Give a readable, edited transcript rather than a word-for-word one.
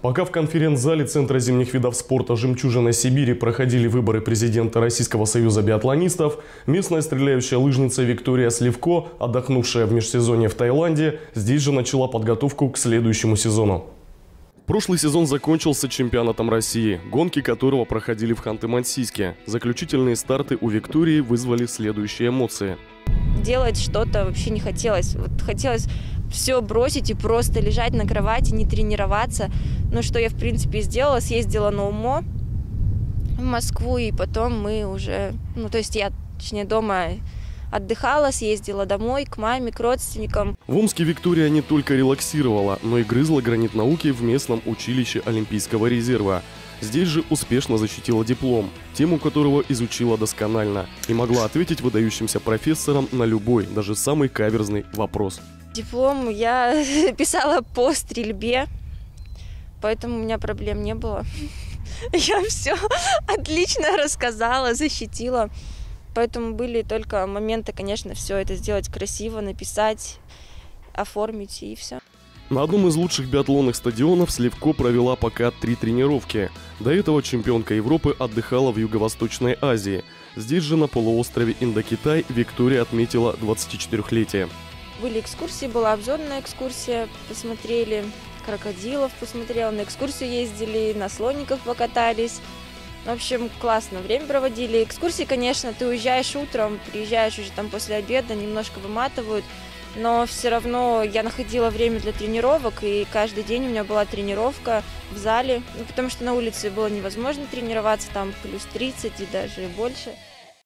Пока в конференц-зале Центра зимних видов спорта «Жемчужина Сибири» проходили выборы президента Российского союза биатлонистов, местная стреляющая лыжница Виктория Сливко, отдохнувшая в межсезонье в Таиланде, здесь же начала подготовку к следующему сезону. Прошлый сезон закончился чемпионатом России, гонки которого проходили в Ханты-Мансийске. Заключительные старты у Виктории вызвали следующие эмоции. Делать что-то вообще не хотелось. Хотелось все бросить и просто лежать на кровати, не тренироваться. Но что я, в принципе, сделала, съездила на УМО в Москву, и потом мы уже, я, точнее, дома отдыхала, съездила домой, к маме, к родственникам. В Омске Виктория не только релаксировала, но и грызла гранит науки в местном училище Олимпийского резерва. Здесь же успешно защитила диплом, тему которого изучила досконально, и могла ответить выдающимся профессорам на любой, даже самый каверзный вопрос. Диплом я писала по стрельбе, поэтому у меня проблем не было. Я все отлично рассказала, защитила. Поэтому были только моменты, конечно, все это сделать красиво, написать, оформить и все. На одном из лучших биатлонных стадионов Сливко провела пока 3 тренировки. До этого чемпионка Европы отдыхала в Юго-Восточной Азии. Здесь же, на полуострове Индокитай, Виктория отметила 24-летие. Были экскурсии, была обзорная экскурсия, посмотрели крокодилов, посмотрела, на экскурсию ездили, на слониках покатались. В общем, классно время проводили. Экскурсии, конечно, ты уезжаешь утром, приезжаешь уже там после обеда, немножко выматывают, но все равно я находила время для тренировок, и каждый день у меня была тренировка в зале, потому что на улице было невозможно тренироваться, там плюс 30 и даже больше.